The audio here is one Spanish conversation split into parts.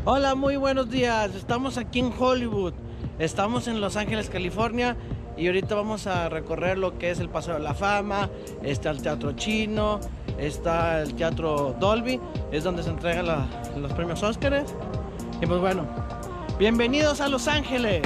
Hola, muy buenos días. Estamos aquí en Hollywood. Estamos en Los Ángeles, California. Y ahorita vamos a recorrer lo que es el Paseo de la Fama. Está el Teatro Chino. Está el Teatro Dolby. Es donde se entregan los premios Óscar. Y pues bueno, bienvenidos a Los Ángeles.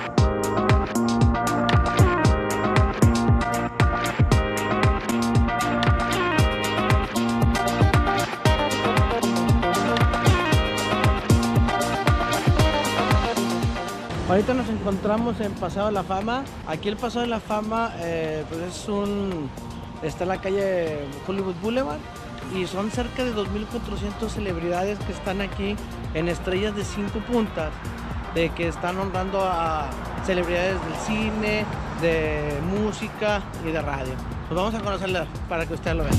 Ahorita nos encontramos en Paseo de la Fama. Aquí el Paseo de la Fama pues está en la calle Hollywood Boulevard y son cerca de 2.400 celebridades que están aquí en estrellas de 5 puntas, de que están honrando a celebridades del cine, de música y de radio. Pues vamos a conocerlas para que ustedes lo vean.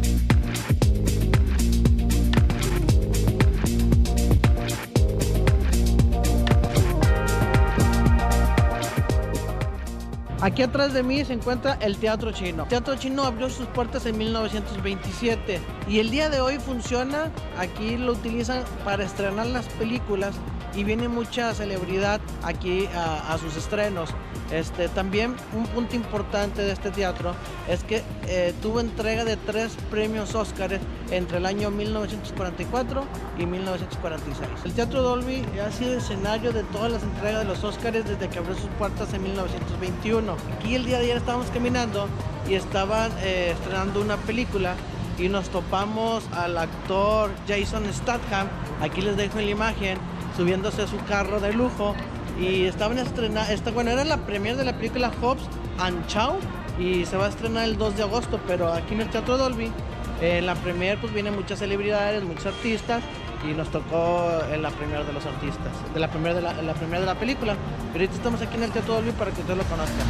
Aquí atrás de mí se encuentra el Teatro Chino. El Teatro Chino abrió sus puertas en 1927 y el día de hoy funciona. Aquí lo utilizan para estrenar las películas y viene mucha celebridad aquí a sus estrenos. También un punto importante de este teatro es que tuvo entrega de 3 premios Óscar entre el año 1944 y 1946. El Teatro Dolby ha sido escenario de todas las entregas de los Óscares desde que abrió sus puertas en 1921. Aquí el día de ayer estábamos caminando y estaban estrenando una película y nos topamos al actor Jason Statham. Aquí les dejo en la imagen subiéndose a su carro de lujo. Y estaban estrenando, bueno, era la premiere de la película Hobbs and Shaw y se va a estrenar el 2 de agosto, pero aquí en el Teatro Dolby, en la premiere pues vienen muchas celebridades, muchos artistas y nos tocó en la premiere de los artistas, de la premiere de la película. Pero ahorita estamos aquí en el Teatro Dolby para que ustedes lo conozcan.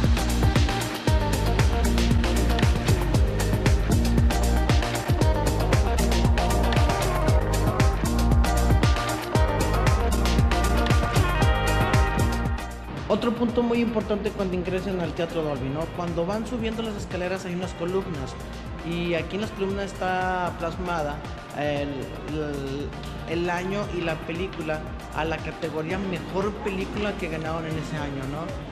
Otro punto muy importante cuando ingresen al Teatro Dolby, ¿no? Cuando van subiendo las escaleras hay unas columnas y aquí en las columnas está plasmada el año y la película a la categoría Mejor Película que ganaron en ese año, ¿no?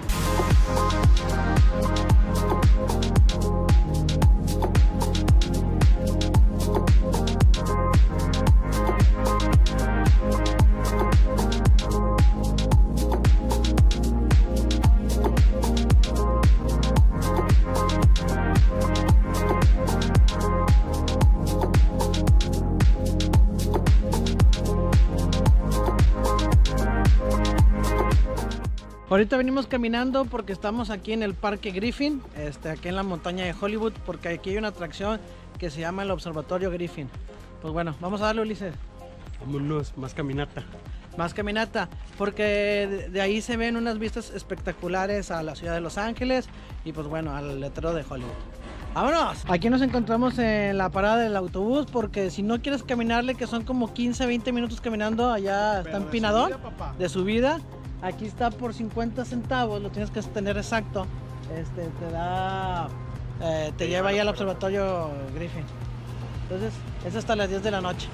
Ahorita venimos caminando porque estamos aquí en el Parque Griffin, aquí en la montaña de Hollywood, porque aquí hay una atracción que se llama el Observatorio Griffin. Pues bueno, vamos a darle, Ulises. Vámonos, más caminata. Más caminata, porque de ahí se ven unas vistas espectaculares a la ciudad de Los Ángeles y pues bueno, al letrero de Hollywood. ¡Vámonos! Aquí nos encontramos en la parada del autobús porque si no quieres caminarle, que son como 15-20 minutos caminando, allá está empinadón de subida. Aquí está por 50 centavos, lo tienes que tener exacto. Te lleva ahí al Observatorio Griffin. Entonces, es hasta las 10 de la noche.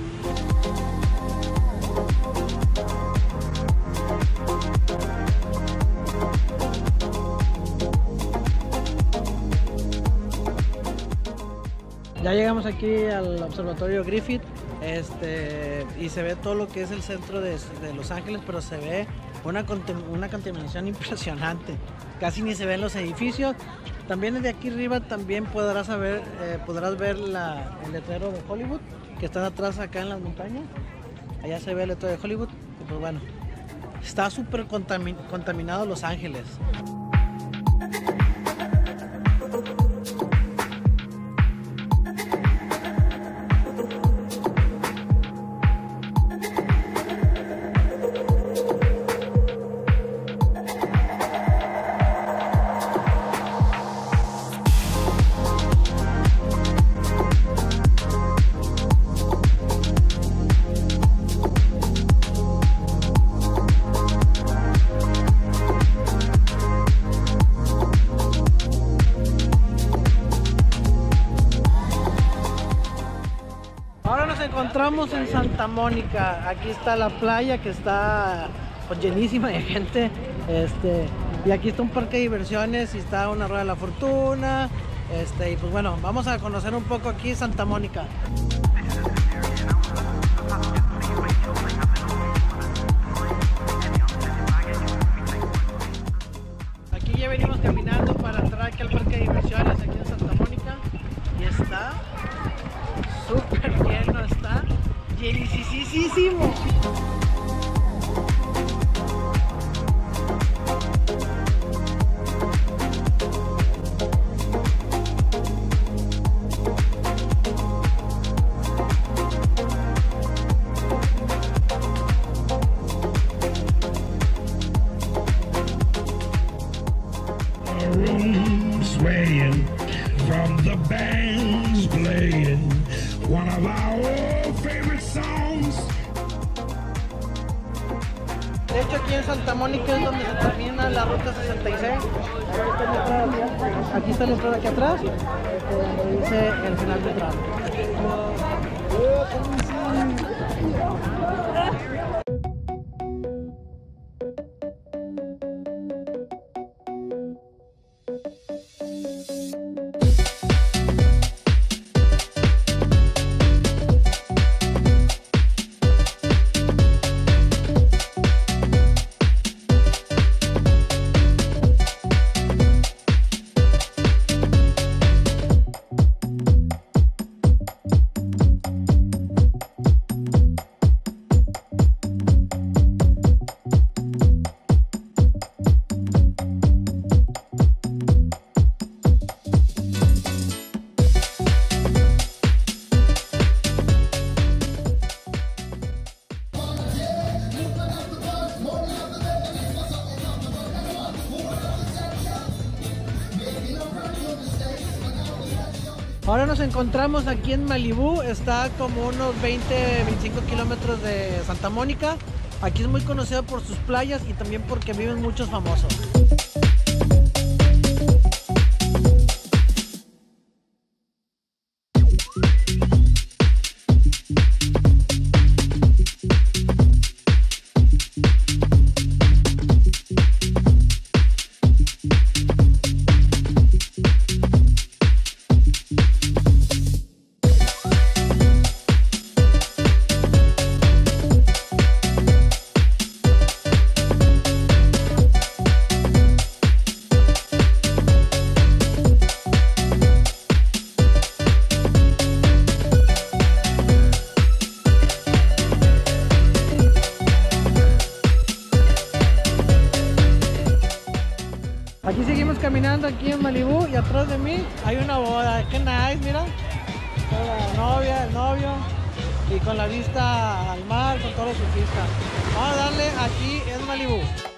Ya llegamos aquí al Observatorio Griffith, y se ve todo lo que es el centro de Los Ángeles, pero se ve una contaminación impresionante. Casi ni se ven los edificios. También desde aquí arriba también podrás ver el letrero de Hollywood, que está atrás acá en las montañas. Allá se ve el letrero de Hollywood. Y pues bueno, está súper contaminado Los Ángeles. estamos en Santa Mónica. Aquí está la playa que está pues llenísima de gente. Y aquí está un parque de diversiones y está una rueda de la fortuna. Y pues bueno, vamos a conocer un poco aquí Santa Mónica. Aquí ya venimos caminando para entrar aquí al parque de diversiones aquí en Santa Mónica. Y está súper lleno, está llenísimo. Swaying from the bands playing one of our old favorite songs. De hecho, aquí en Santa Mónica es donde se termina la ruta 66. Aquí está la entrada aquí atrás, donde dice el final del tramo. Ahora nos encontramos aquí en Malibú, está como unos 20-25 kilómetros de Santa Mónica. Aquí es muy conocido por sus playas y también porque viven muchos famosos. Aquí seguimos caminando aquí en Malibú y atrás de mí hay una boda. Qué nice, mira. La novia, el novio y con la vista al mar, con todos los surfistas. Vamos a darle aquí en Malibú.